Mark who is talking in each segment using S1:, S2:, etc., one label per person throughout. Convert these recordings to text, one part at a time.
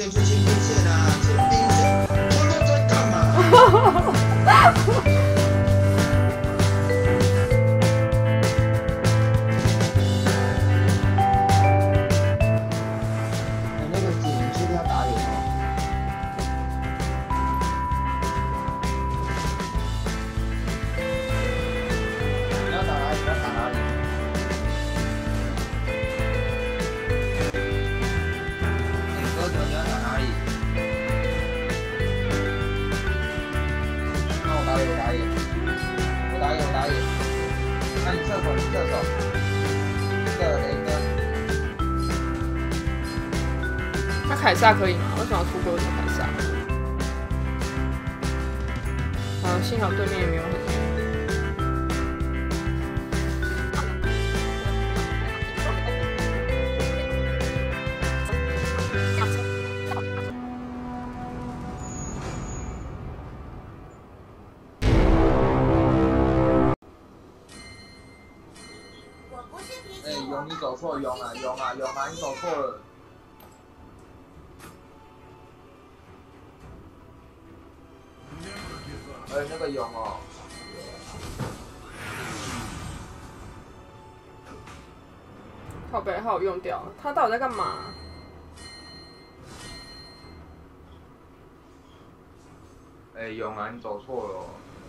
S1: 线去清兵线啊，清兵线，我都在干嘛？那个井确定要打野吗？你要打哪里？你要打哪里？哥哥，你要打哪里？那我打野，我打野。那你射手，雷哥。
S2: 那凯撒可以吗？为什么要出钩是凯撒？幸好对面也没有很强。
S1: 勇，你走错，勇啊，你走错了。那个勇哦。
S2: 靠北号用掉了，他到底在干嘛？
S1: 勇啊，你走错了哦。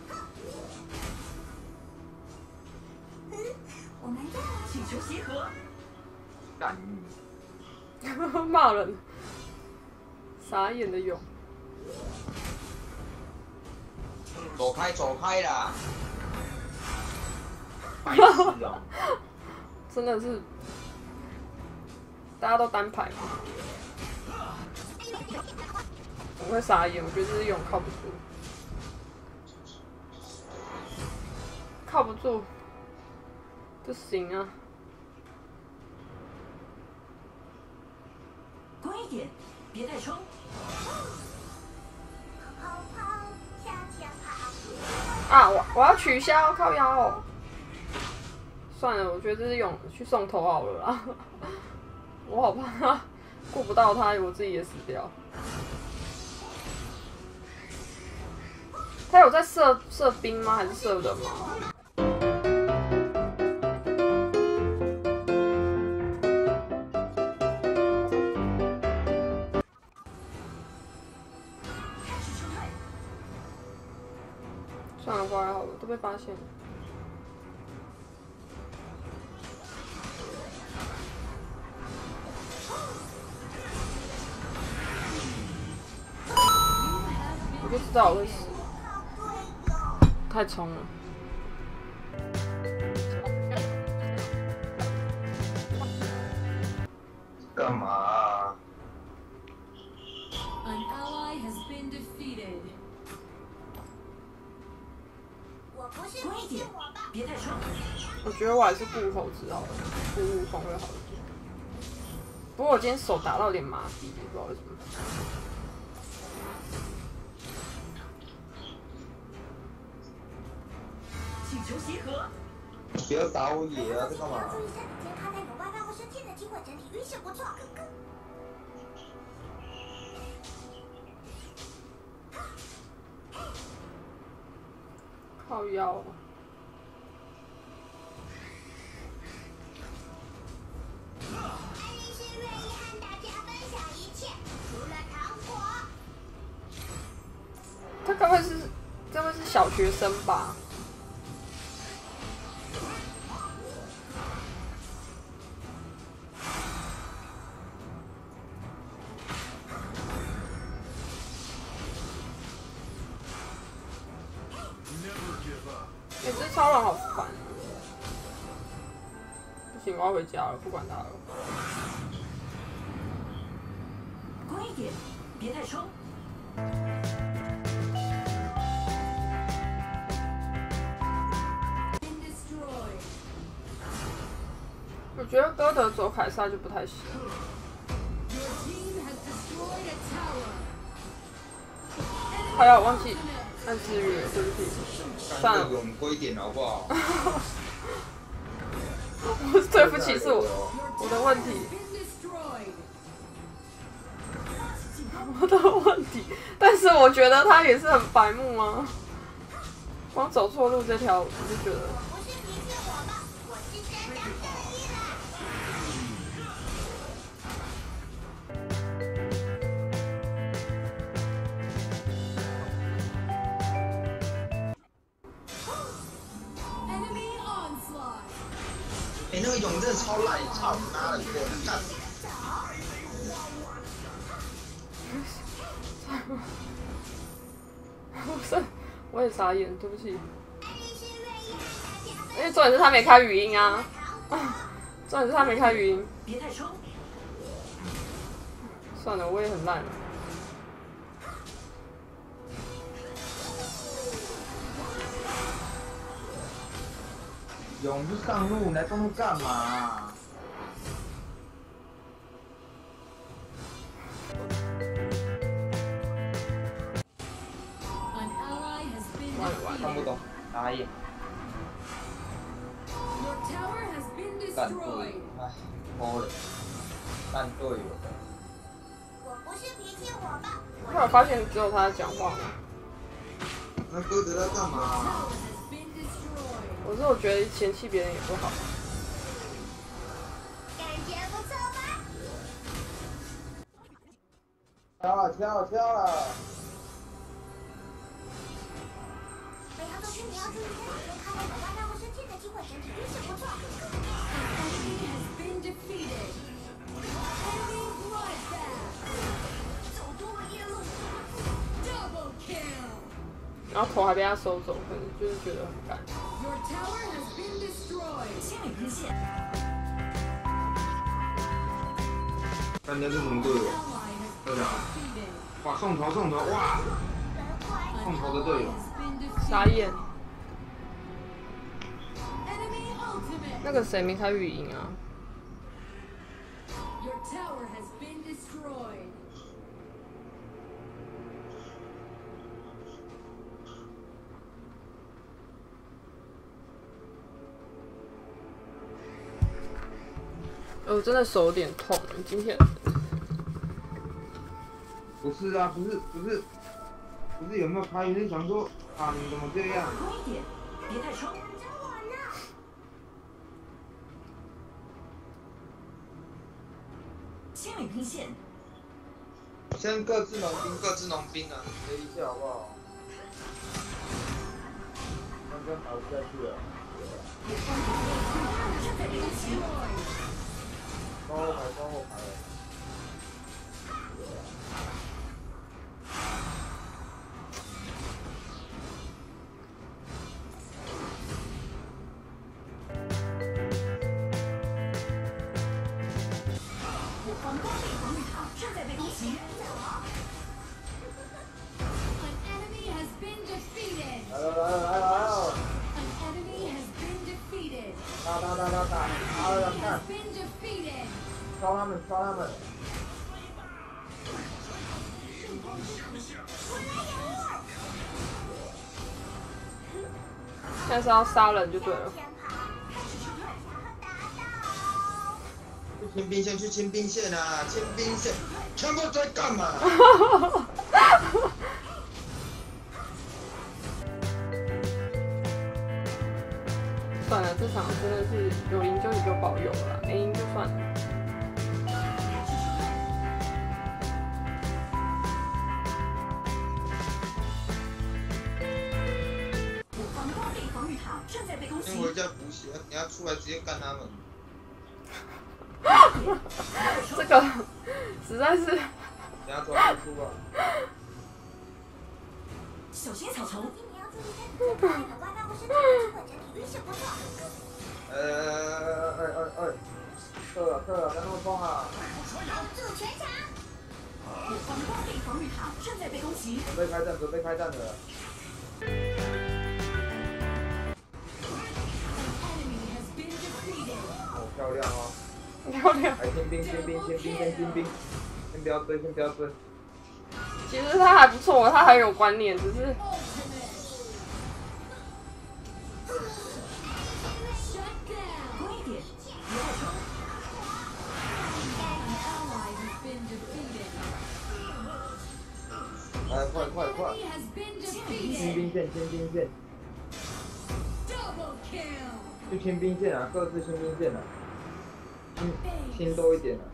S3: 我们请求协和。
S1: 干
S2: 你！骂人，傻眼的勇。
S1: 走开啦！白痴哦！
S2: 真的是，大家都单排嘛。我会傻眼，我觉得这只勇靠不住，靠不住，不行啊！
S3: 乖一点，别太冲。
S2: 啊，我要取消，靠腰哦。算了，我觉得这只勇去送头好了啦。我好怕他顾不到他，我自己也死掉。他有在射兵吗？还是射人吗？算了，过来好了，都被发现了。我就知道我会死，太冲了。
S1: 干嘛啊？
S3: 乖一点，别太冲。
S2: 我觉得我还是顾猴子好了，顾悟空会好一点。不过我今天手打到有点麻痹，不知道为什么。
S3: 请求协和。
S1: 不要打我野啊！在干嘛？
S4: 注意身体健康，在门外发挥生气的机会，整体运势不错。
S2: 靠腰。他该不会是小学生吧？这超人好烦。不行，我要回家了，不管他了。
S3: 乖一点，别太冲。
S2: 我觉得哥德走凯撒就不太行。还有，忘记按制约，对不起。算了，
S1: 我们乖一点好不好？
S2: 对不起，是我的问题。 么的问题，但是我觉得他也是很白目啊。光走错路这条，我就觉得。
S4: 不是脾气我吧，我是真的可以了。
S1: 哎，那个勇真的超烂，操你妈的，给我干！
S2: 我也傻眼，对不起。因为重点是他没开语音啊，重点是他没开语音。
S3: 别太冲！
S2: 算了，我也很烂。
S1: 勇就上路，你来中路干嘛？看不懂，打野。干队友，哎，猫人，干队友的。
S4: 我不是脾气我吧，
S2: 后来发现只有他在讲话吗？
S1: 那哥德在干嘛？
S2: 我觉得嫌弃别人也不好。
S4: 感觉不错吧？
S1: 挑了，挑了，挑了！
S4: 北航同学，你要注意身体健康，我爸爸会生气的机会整体运气不错。走多了夜路。
S2: 然后头还被他收走，可能就是觉得很干。
S3: 清理兵线。
S1: 人家这种队友，对吧？哇，送头送头，哇！送头的队友。
S2: 傻眼。那个谁没开语音啊？我真的手有点痛，今天。
S1: 不是啊，不是有没有开？是想说啊，你怎么这样？
S3: 多一点，别太冲。清理兵线。
S1: 先各自农兵，各自农兵啊，学一下好不好？刚刚打不下去了。高后排，高后排。
S3: 防光壁防御塔正在被攻击。
S1: 来了！打！看！敲他们！
S2: 现在是要杀人就对了。
S1: 去清兵线，去清兵线啊！清兵线，全部在干嘛？
S2: 算了，这场真的是有赢就你就保佑了啦，没赢就算了。
S3: 防光壁防御塔正在被攻击。
S1: 先回家补血，你要出来直接干他们。
S2: 这个实在是。
S1: 等下抓不出啊！
S3: 小心草丛。
S4: 今年要注意身体健康，我爸爸会生气的机会整体运气不错。
S1: 撤了，别那么冲啊！
S4: 守住全场。
S3: 防光壁防御塔正在被攻击。
S1: 准备开战的。哦，漂亮哦！
S2: 漂亮。
S1: 来清兵，先不要追。
S2: 其实他还不错，他很有观念，只是。
S3: 多一点，别太冲。
S1: 快！清兵线，去清兵线啊，各自清兵线啊，清多一点啊。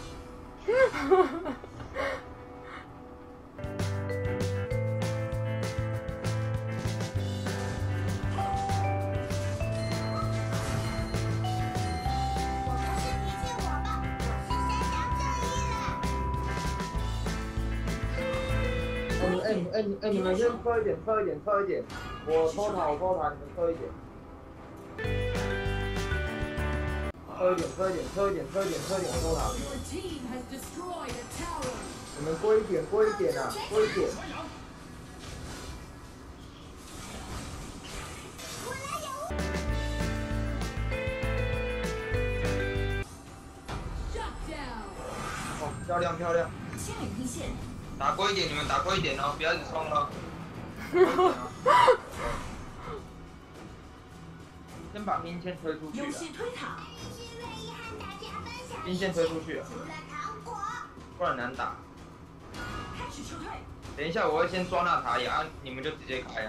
S1: 你们先撤一点，我偷塔，你们撤一点。撤一点，我偷塔。你们过一点啊，过一点。哦，漂亮。打过一点，你们打过一点哦，不要一直冲了。先把兵线推出去。兵线推出去了，不然难打。等一下我会先抓那塔呀，你们就直接开啊。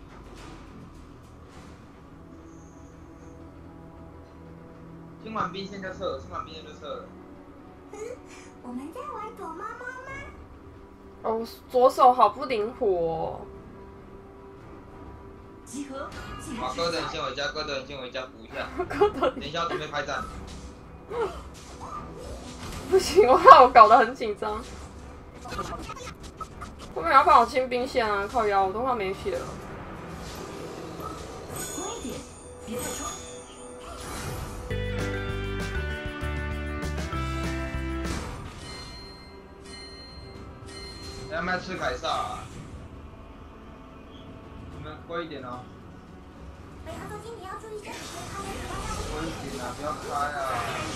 S1: 清完兵线就撤了。
S4: 我们在玩躲猫猫吗？
S2: 哦，左手好不灵活哦。
S3: 集合！
S1: 好，哥的你先回家，补一下。等一下准备开战。
S2: 不行，我怕我搞得很紧张。后面要帮我清兵线啊！靠腰，我都快没血了。
S3: 乖一点，别太冲。
S1: 要不要吃凯撒啊？你们乖一点哦。
S4: 北航座机你要注意身体健康。
S1: 乖一点啊，不要开啊！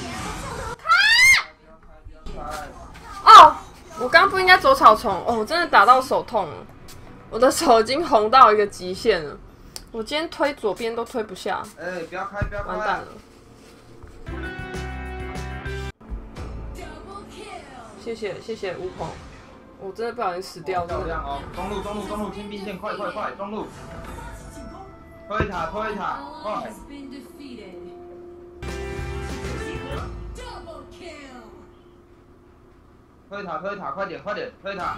S1: 不要开！
S2: 哦，我刚刚不应该走草丛哦，我真的打到手痛了，我的手已经红到一个极限了，我今天推左边都推不下。
S1: 哎，不要开！
S2: 完蛋了。谢谢乌鹏，我真的不小心死掉了。
S1: 漂亮哦！中路，清兵线，快！中路，推塔，快！推塔，快点，推塔！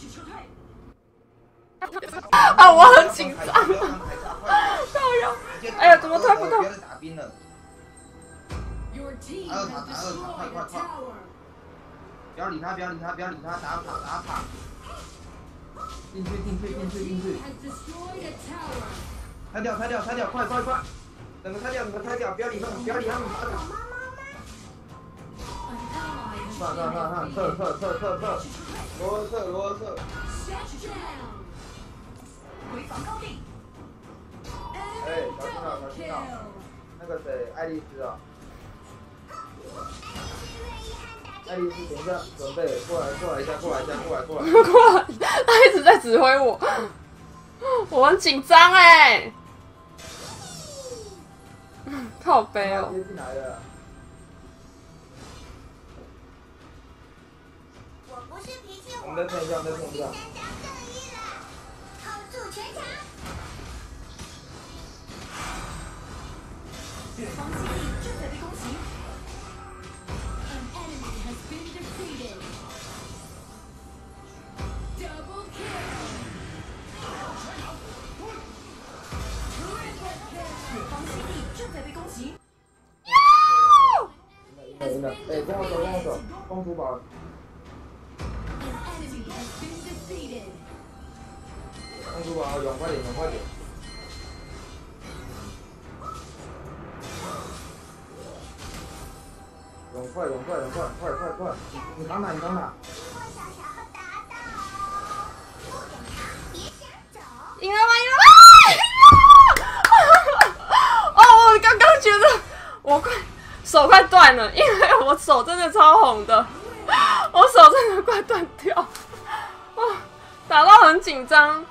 S2: 啊，我很紧张。哎呀，怎么推不到？
S1: 不要再打兵了。打二塔，快！不要理他，打塔！进去！拆掉，快！整个拆掉，不要理他们，打塔！撤！罗瑟！
S3: 回防高地。
S1: 哎，小心啊！那个谁，爱丽丝啊！爱丽丝，等一下，准备过来一下，
S2: 他一直在指挥我，我很紧张哎，靠背哦。
S1: 接进来了。
S4: 我不是脾气火爆，
S1: 我们再看一下。
S4: 我是三强正义了，hold住全场。
S3: 远方基地正在被攻击。正在被攻击。
S1: 赢了！哎，跟我走，公主堡。公主堡，勇快点！快！你扛哪？
S2: 赢了吗？哦，我刚刚觉得我手快断了，因为我手真的超红的，我手真的快断掉，哦，打到很紧张，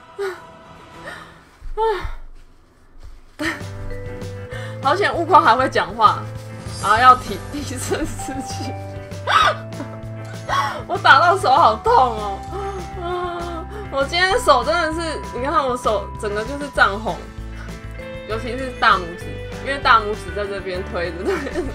S2: 好险悟空还会讲话，然后要提升士气，我打到手好痛哦，我我今天手真的是，你看我手整个就是涨红，尤其是大拇指，因为大拇指在这边推着，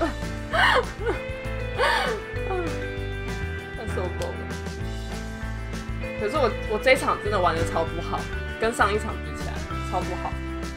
S2: 太受够了。可是我这一场真的玩的超不好，跟上一场比起来超不好，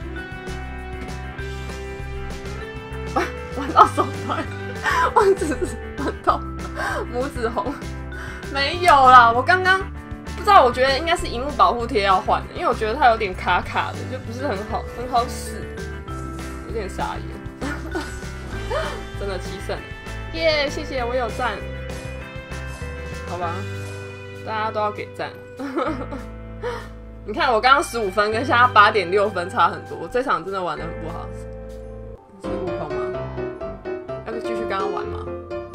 S2: 玩到手短，我只是玩到拇指红，没有啦，我刚刚。不知道，我觉得应该是萤幕保护贴要换的，因为我觉得它有点卡卡的，就不是很好使，有点傻眼，真的7胜，耶！谢谢，我有赞，好吧，大家都要给赞。你看我刚刚15分跟现在8.6分差很多，我这场真的玩得很不好，是悟空吗？要不继续跟他玩吗？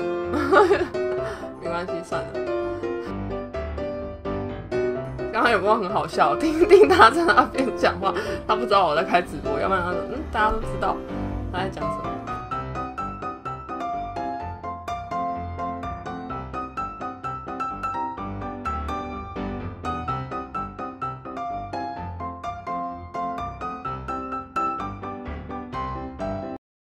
S2: 没关系，算了。刚刚有没有很好笑？听他在那边讲话，他不知道我在开直播，要不然他说大家都知道他在讲什么。